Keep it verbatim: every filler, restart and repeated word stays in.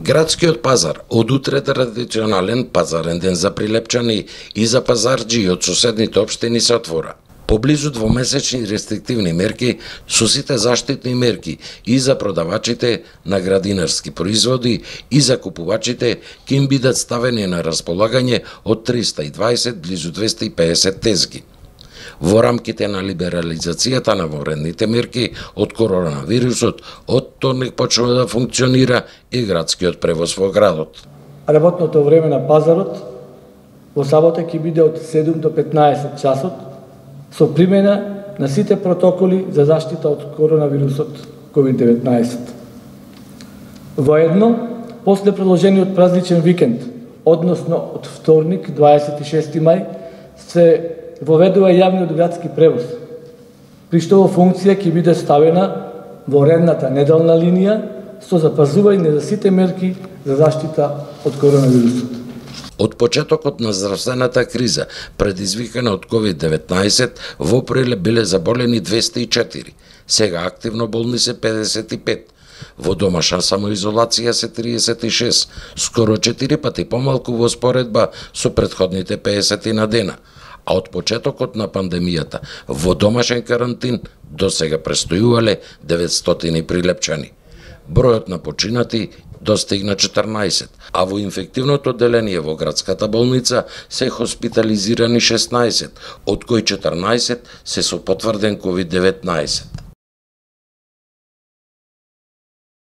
Градскиот пазар од утре традиционален пазарен ден за прилепчани и за пазарџи од соседните општини се отвора. Поблизу двомесечни рестриктивни мерки со сите заштитни мерки и за продавачите на градинарски производи и за купувачите ќе им бидат ставени на располагање од триста и дваесет близу двесте и педесет тезги. Во рамките на либерализацијата на воредните мерки од коронавирусот, од вторник почнува да функционира и градскиот превоз во градот. Работното време на пазарот во сабота ќе биде од седум до петнаесет часот со примена на сите протоколи за заштита од коронавирусот ковид деветнаесет. Воедно, после продолжениот празничен викенд, односно од вторник дваесет и шести мај, се воведува јавниот градски превоз, при што во функција ќе биде ставена во редната неделна линија со запазување за сите мерки за заштита од коронавирусот. Од почетокот на здравствената криза, предизвикана од ковид деветнаесет, во април биле заболени двесте и четири, сега активно болни се педесет и пет, во домашна самоизолација се триесет и шест, скоро четири пати помалку во споредба со претходните педесет на дена, а од почетокот на пандемијата во домашен карантин до сега престојувале деветстотини прилепчани. Бројот на починати достигна четрнаесет, а во инфективното одделение во градската болница се хоспитализирани шеснаесет, од кои четрнаесет се со потврден ковид деветнаесет.